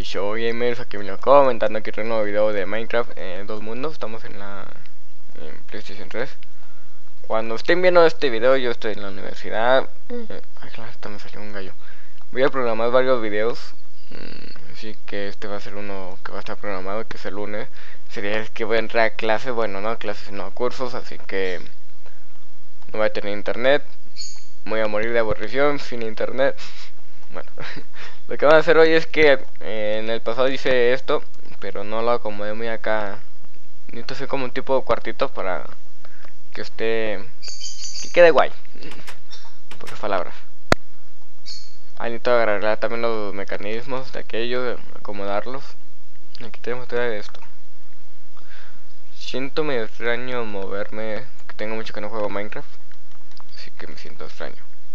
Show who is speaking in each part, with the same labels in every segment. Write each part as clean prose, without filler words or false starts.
Speaker 1: show gamers, aquí me lo comentando aquí un nuevo video de Minecraft en dos mundos. Estamos en PlayStation 3. Cuando estén viendo este video yo estoy en la universidad. Ay, claro, hasta me salió un gallo. Voy a programar varios videos, así que este va a ser uno que va a estar programado, que es el lunes. Sería el que voy a entrar a clases, bueno, no a clases sino a cursos, así que no voy a tener internet. Voy a morir de aburrición sin internet. Bueno, lo que vamos a hacer hoy es que en el pasado hice esto, pero no lo acomodé muy acá. Necesito hacer como un tipo de cuartito para que que quede guay. Pocas palabras. Ahí necesito agarrar también los mecanismos de aquello, acomodarlos. Aquí tenemos todo esto. Siento medio extraño moverme, que tengo mucho que no juego Minecraft, así que me siento extraño.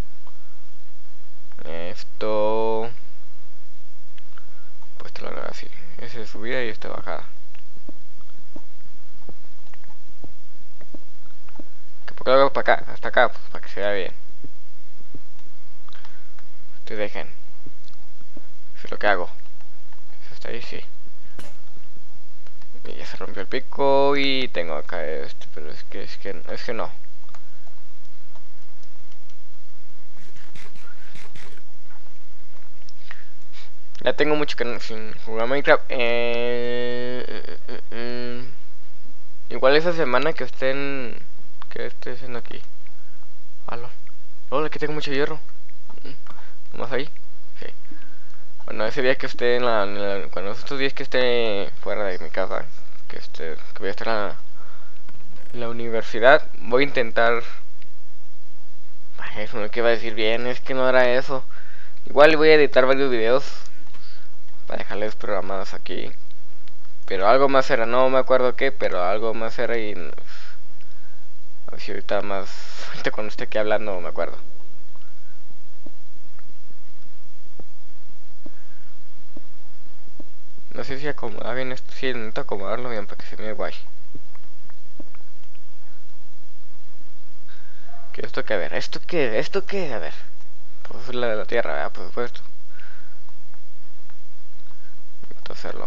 Speaker 1: Esto pues te lo hago así, esa es subida y esta bajada. Que poco lo hago para acá, hasta acá, pues, para que se vea bien. Ustedes dejen. Eso es lo que hago. Eso está ahí, sí. Y ya se rompió el pico y tengo acá este, pero es que no. Ya tengo mucho que no, sin jugar Minecraft. Igual esa semana que estén, que esté haciendo aquí. Hola. Hola, que tengo mucho hierro. ¿Nomás ahí? Sí. Bueno, ese día que esté cuando estos días que esté fuera de mi casa, que voy a estar en la universidad, voy a intentar. Ay, eso no es que iba a decir bien, es que no era eso. Igual voy a editar varios videos para dejarles programados aquí. Pero algo más era, no me acuerdo qué, pero algo más era y a ver si ahorita más, ahorita cuando esté aquí hablando me acuerdo. No sé si acomoda bien esto, sí, necesito acomodarlo bien para que se vea guay. ¿Qué esto que? A ver, ¿esto qué? ¿Esto qué? A ver. Pues es la de la tierra, ¿verdad? Por supuesto. Necesito hacerlo.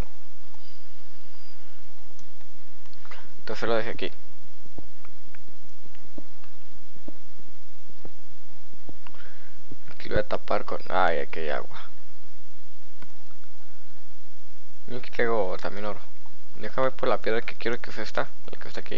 Speaker 1: Necesito hacerlo desde aquí. Aquí lo voy a tapar con... Ay, aquí hay agua. Y aquí traigo también oro. Déjame por la piedra que quiero que sea esta. El que está aquí.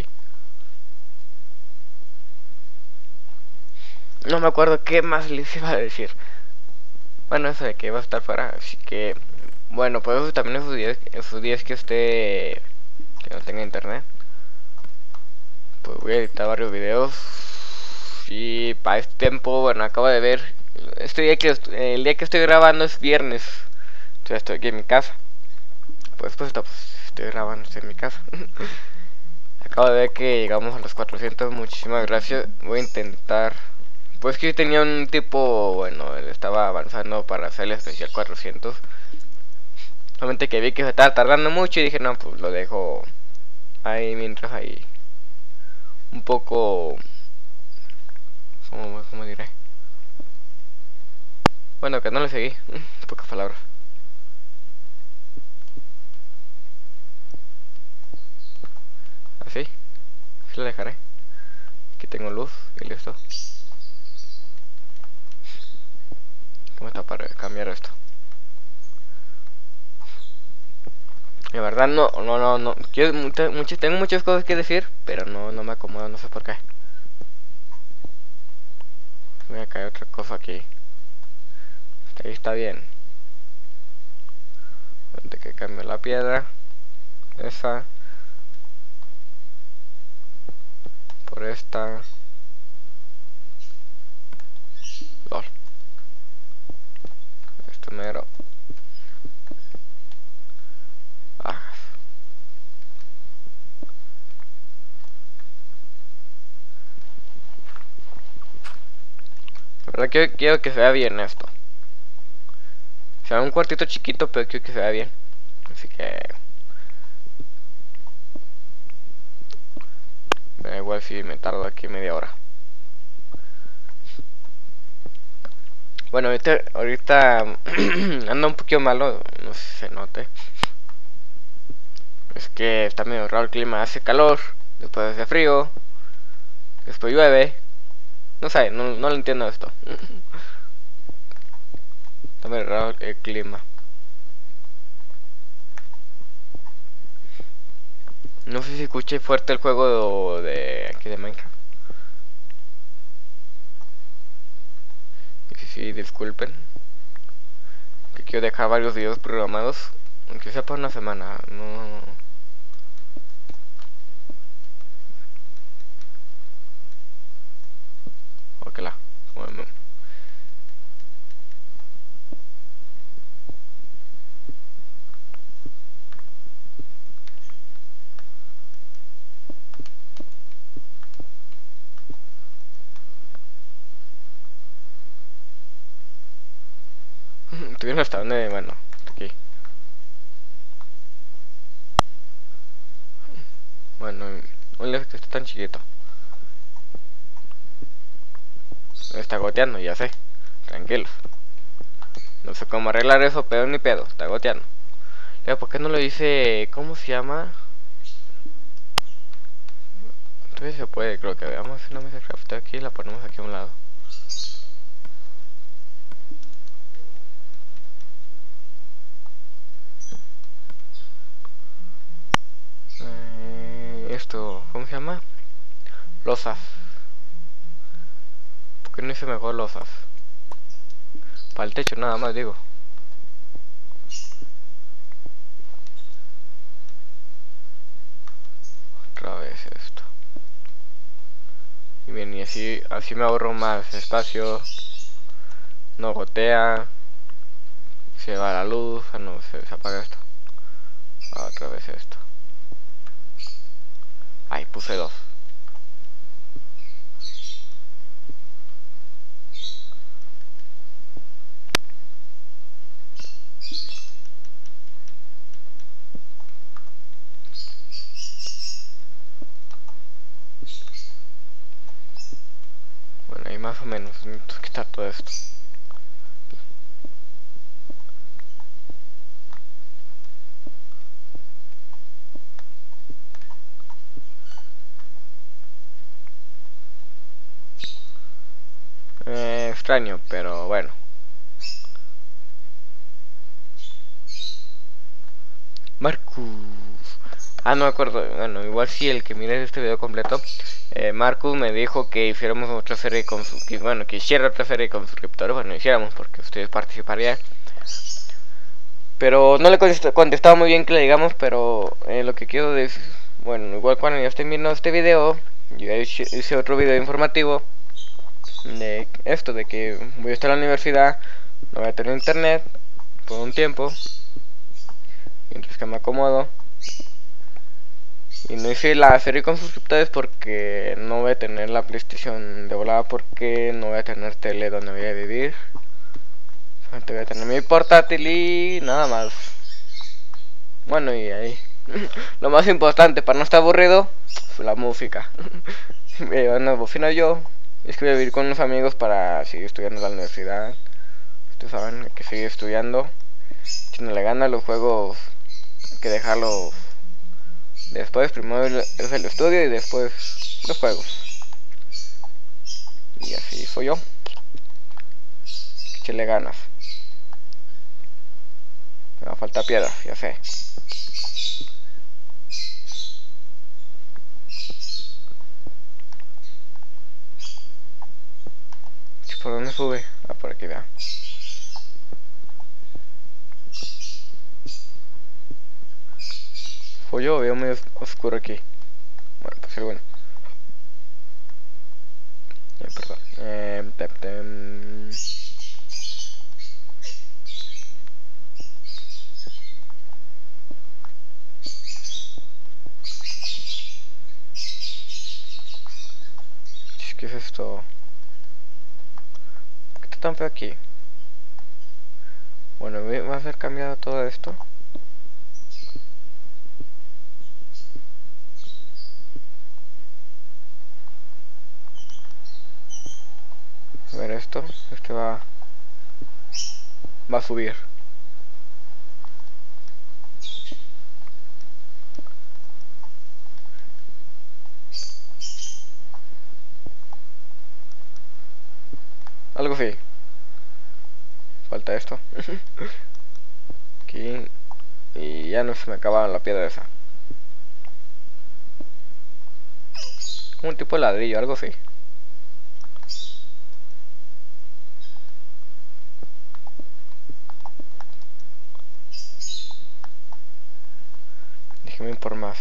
Speaker 1: No me acuerdo qué más les iba a decir. Bueno, eso de que va a estar fuera. Así que... Bueno, pues también esos días que esté... Que no tenga internet. Pues voy a editar varios videos. Y para este tiempo, bueno, acabo de ver. El día que estoy grabando es viernes. Entonces estoy aquí en mi casa. Pues estoy grabando, estoy en mi casa. Acabo de ver que llegamos a los 400. Muchísimas gracias. Voy a intentar. Pues que yo tenía un tipo. Bueno, él estaba avanzando para hacer el especial 400. Solamente que vi que se estaba tardando mucho y dije, no, pues lo dejo ahí mientras ahí. Un poco. ¿Cómo diré? Bueno, que no le seguí. Pocas palabras. Así. Así lo dejaré. Aquí tengo luz y listo. ¿Cómo está para cambiar esto? De verdad no. Tengo muchas cosas que decir, pero no me acomodo, no sé por qué. Voy a caer otra cosa aquí. Hasta ahí está bien. Antes que cambie la piedra. Esa. Por esta. LOL. Esto mero. Ah. La verdad que quiero que se vea bien esto. O sea, un cuartito chiquito, pero quiero que se vea bien. Así que... Me da igual si me tardo aquí media hora. Bueno, ahorita anda un poquito malo, no sé si se note. Es que está medio raro el clima, hace calor, después hace frío, después llueve. No sé, no lo entiendo esto. Está medio raro el clima. No sé si escuché fuerte el juego de aquí de Minecraft. Y sí, disculpen. Que quiero dejar varios videos programados. Aunque sea para una semana. No. Ok, la. Bueno, tuvieron hasta donde. Bueno, aquí. Bueno, un leve que está tan chiquito. Está goteando, ya sé. Tranquilos. No sé cómo arreglar eso, pero ni pedo. Está goteando. Ya, ¿por qué no lo dice? ¿Cómo se llama? Entonces se puede, creo que veamos una mesa craft aquí y la ponemos aquí a un lado. Esto, ¿cómo se llama? Losas. ¿Por qué no hice mejor losas? Para el techo nada más, digo. Otra vez esto. Y bien, y así me ahorro más espacio. No gotea. Se va la luz. Ah, no, se apaga esto. Otra vez esto. Ay, puse dos. Bueno, ahí más o menos. Necesito quitar todo esto. Extraño, pero bueno. Marcus. Ah, no me acuerdo. Bueno, igual si el que mire este video completo. Marcus me dijo que hiciéramos otra serie con bueno, que hiciera otra serie con suscriptores. Bueno, hiciéramos porque ustedes participarían. Pero no le contestaba muy bien que le digamos. Pero lo que quiero decir. Bueno, igual cuando ya estén viendo este video. Yo hice otro video informativo. De esto, de que voy a estar en la universidad. No voy a tener internet por un tiempo. Mientras que me acomodo. Y no hice la serie con suscriptores porque no voy a tener la PlayStation de volada, porque no voy a tener tele donde voy a vivir. Solamente voy a tener mi portátil y nada más. Bueno, y ahí. Lo más importante para no estar aburrido fue la música. Me llevan una bocina yo. Es que voy a vivir con unos amigos para seguir estudiando en la universidad. Ustedes saben que seguir estudiando. Si no le gana los juegos, hay que dejarlos después. Primero es el estudio y después los juegos. Y así soy yo. Échale ganas. Me va a faltar piedra, ya sé. ¿Por dónde sube? Ah, por aquí, vea. Fue yo, veo muy oscuro aquí. Bueno, pues bueno. Perdón. ¿Qué es esto? ¿Por qué está tan feo aquí? Bueno, va a ser cambiado todo esto. A ver esto. Este va. va a subir. Algo así. Falta esto. Aquí. Y ya no se me acaba la piedra esa. Un tipo de ladrillo, algo así. Déjeme ir por más.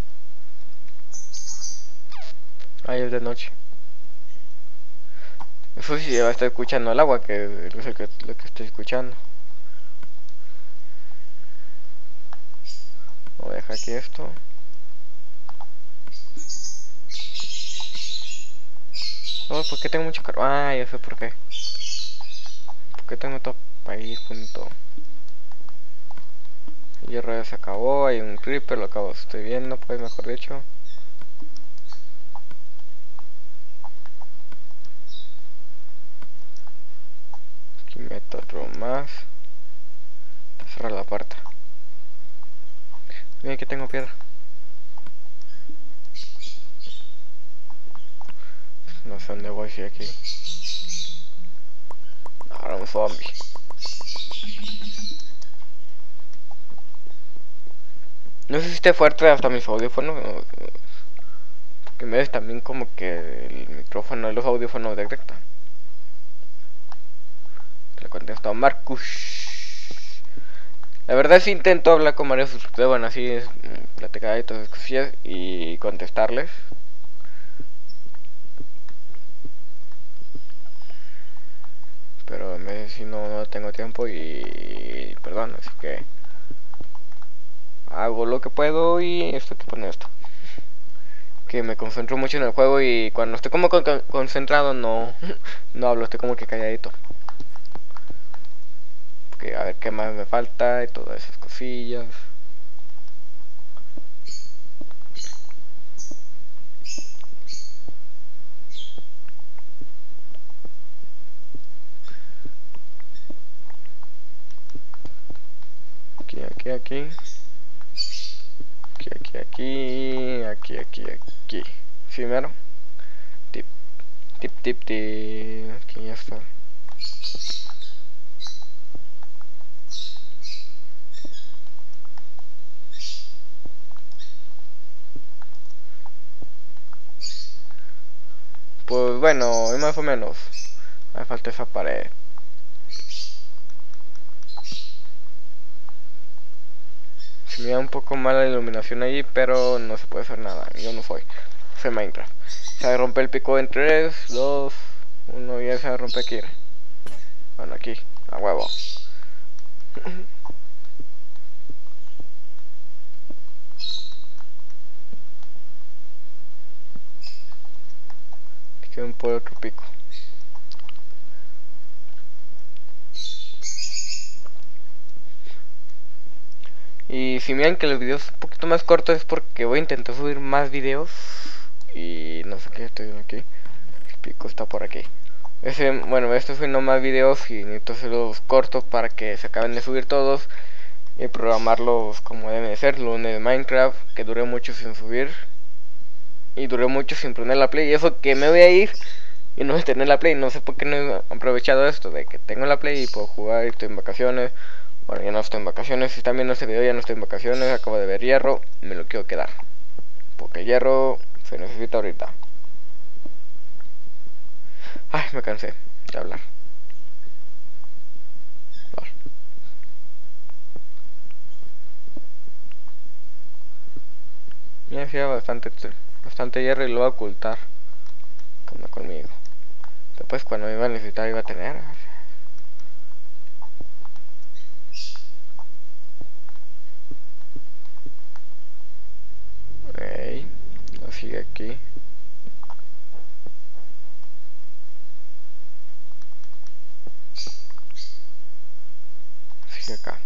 Speaker 1: Ay, es de noche. Eso sí, va a estar escuchando el agua, que es lo que estoy escuchando. Voy a dejar aquí esto. Oh, ¿por qué tengo mucho carbón? Ah, ya sé por qué. ¿Por qué tengo todo ahí junto? El hierro ya se acabó, hay un creeper, lo acabo, estoy viendo, pues mejor dicho. Aquí meto otro más. Para cerrar la puerta. Mira, aquí tengo piedra. No sé dónde voy, si aquí. Ahora un zombie. No sé si esté fuerte hasta mis audífonos. Porque me ves también como que el micrófono y los audífonos detectan. Le contesto a Marcus. La verdad sí intento hablar con varios suscriptores, bueno, así es, platicar y todas esas cosillas y contestarles. Pero a veces si no tengo tiempo y perdón, así que hago lo que puedo y esto que pone esto. Que me concentro mucho en el juego y cuando estoy como concentrado no, no hablo, estoy como que calladito. Porque a ver qué más me falta y todas esas cosillas. Aquí, aquí, aquí. Aquí. ¿Sí, mero? Tip, tip. Aquí ya está. Pues bueno, más o menos. Me falta esa pared. Se me da un poco mal la iluminación allí, pero no se puede hacer nada. Yo no soy. Soy Minecraft. Se rompe el pico en 3, 2, 1 y ya se rompe aquí. Bueno, aquí, a huevo. Aquí un por otro pico. Y si miran que los videos un poquito más cortos es porque voy a intentar subir más videos. Y no sé qué estoy viendo aquí. El pico está por aquí. Bueno, estoy subiendo más videos y necesito hacerlos cortos para que se acaben de subir todos. Y programarlos como deben de ser. Lunes de Minecraft, que duré mucho sin subir. Y duré mucho sin poner la play. Y eso que me voy a ir y no tener la play. No sé por qué no he aprovechado esto de que tengo la play y puedo jugar y estoy en vacaciones. Bueno, ya no estoy en vacaciones. Si están viendo este video, ya no estoy en vacaciones. Acabo de ver hierro. Me lo quiero quedar. Porque el hierro se necesita ahorita. Ay, me cansé de hablar. Me hacía bastante hierro y lo voy a ocultar. Anda conmigo. Después cuando me iba a necesitar iba a tener. Ey, sigue aquí. Sigue acá.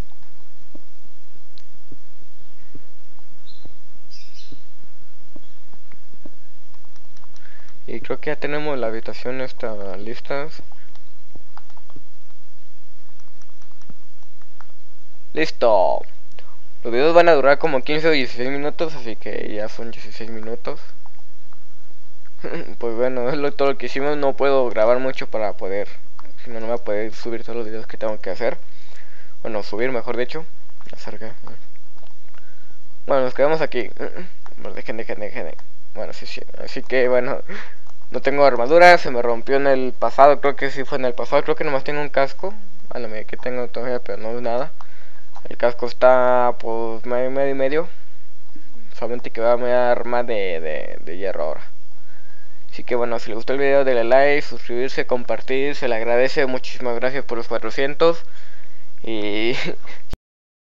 Speaker 1: Y creo que ya tenemos la habitación esta lista. Listo. Los videos van a durar como 15 o 16 minutos, así que ya son 16 minutos. Pues bueno, es todo lo que hicimos. No puedo grabar mucho para poder, si no, no voy a poder subir todos los videos que tengo que hacer. Bueno, subir mejor dicho. Acerca. Bueno, nos quedamos aquí. Dejen. Bueno, sí. Así que bueno, no tengo armadura. Se me rompió en el pasado. Creo que sí fue en el pasado. Creo que nomás tengo un casco. A la medida que tengo todavía, pero no es nada. El casco está pues medio. Solamente que va a me dar más de hierro ahora. Así que bueno, si les gustó el video, denle like, suscribirse, compartir. Se le agradece. Muchísimas gracias por los 400. Y